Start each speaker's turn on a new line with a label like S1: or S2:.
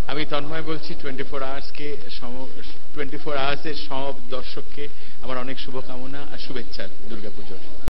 S1: আমি তন্ময় বলছি 24 আওয়ার্সকে 24 আওয়ার্সের সব দর্শককে আমার অনেক শুভকামনা আর শুভেচ্ছা দুর্গাপুজোর।